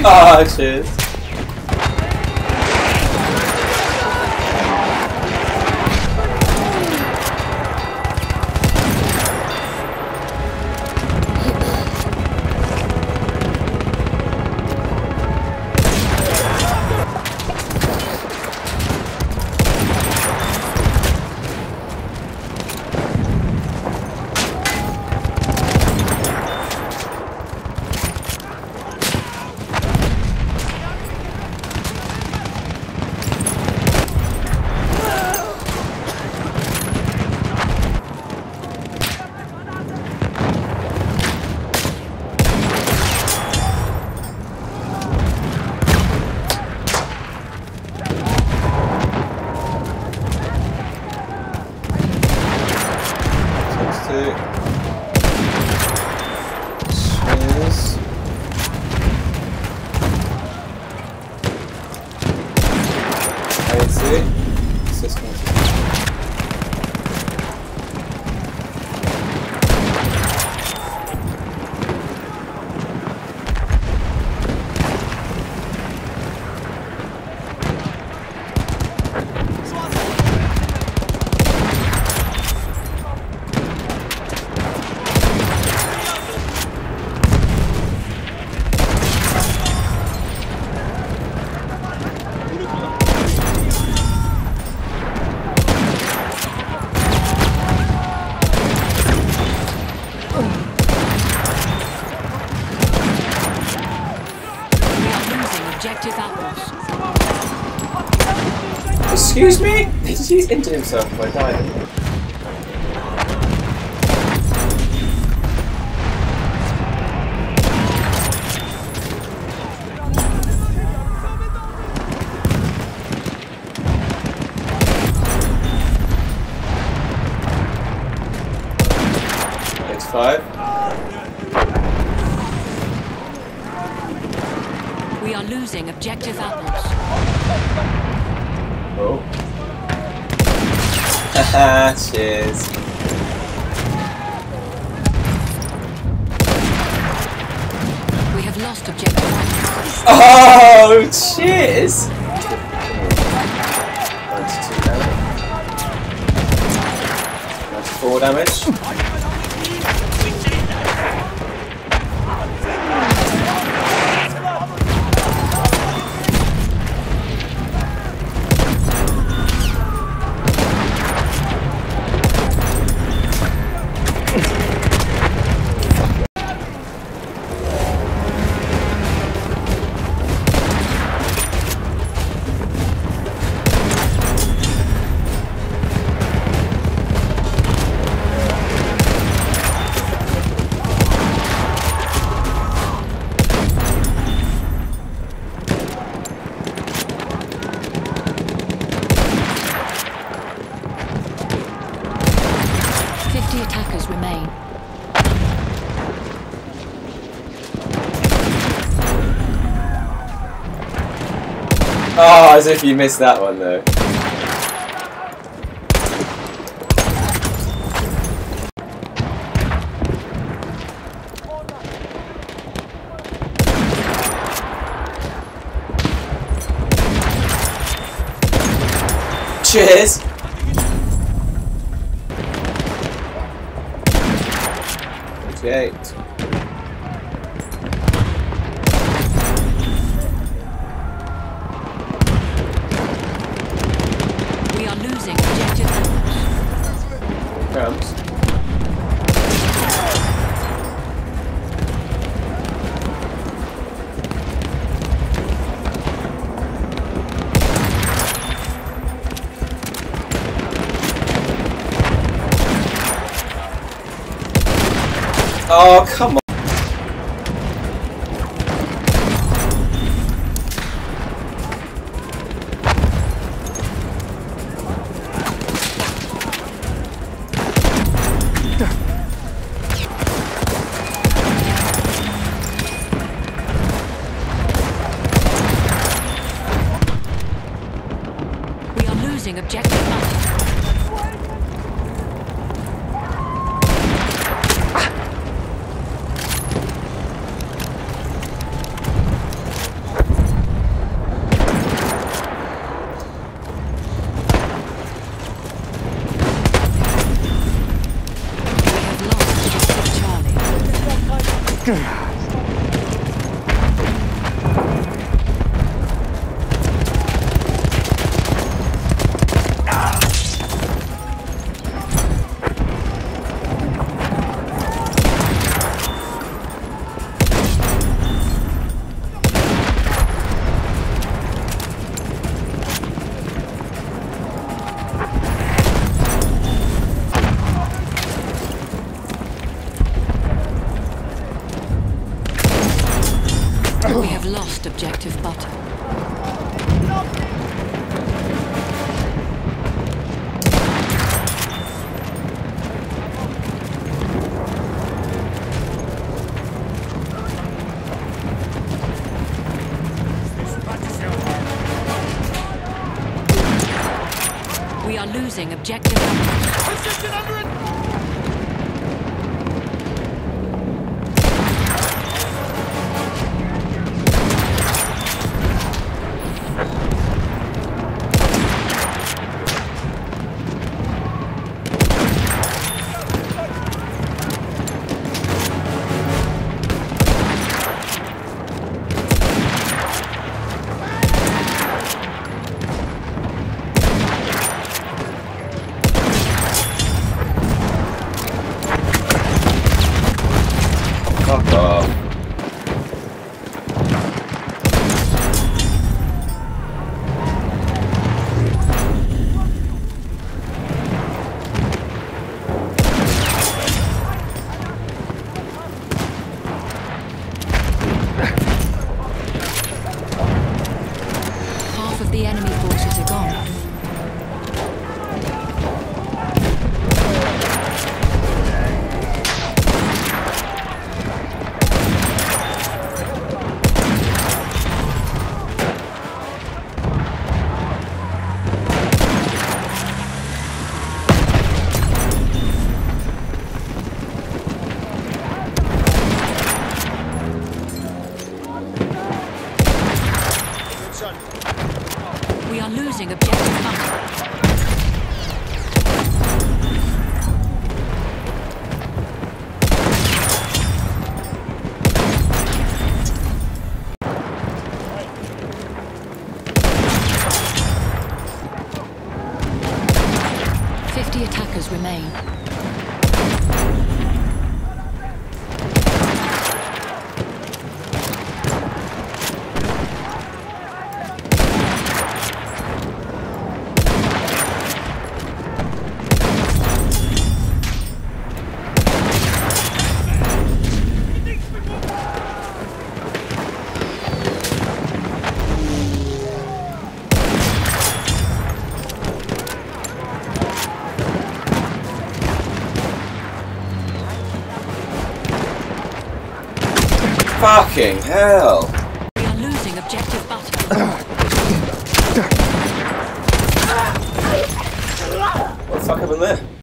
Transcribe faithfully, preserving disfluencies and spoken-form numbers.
Oh, cheers. Cheers. I see. System. Objective apples. Excuse me? He's into himself by dying. It's five. We are losing objective apples. Oh. Haha, cheers. We have lost objective apples. Oh, cheers! ninety-two damage. ninety-four damage. fifty attackers remain. Oh, as if you missed that one though. Cheers! twenty-eight. We are losing objective apples. Comes. Oh, come on. We are losing objective apples. We have lost objective butter. We are losing objective butter. Fuck off. Half of the enemy forces are gone. We are losing objective butter. Fifty attackers remain. Fucking hell! We are losing objective butter. What the fuck happened there?